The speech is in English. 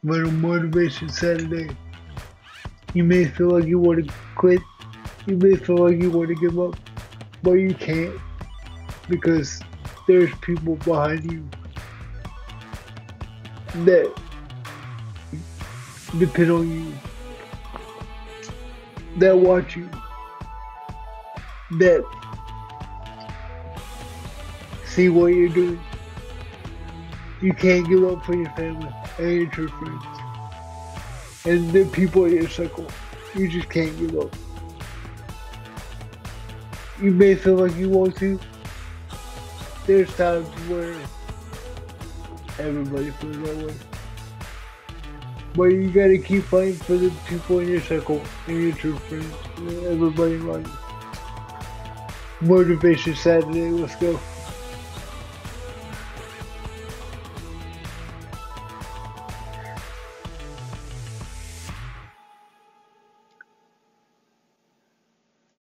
But on Motivation Saturday, you may feel like you want to quit. You may feel like you want to give up, but you can't because there's people behind you that depend on you, that watch you, that see what you're doing. You can't give up for your family and your friends and the people in your circle. You just can't give up. You may feel like you want to. There's times where everybody feels that way. But you gotta keep fighting for the people in your circle and your true friends and everybody around you. Motivation Saturday, let's go.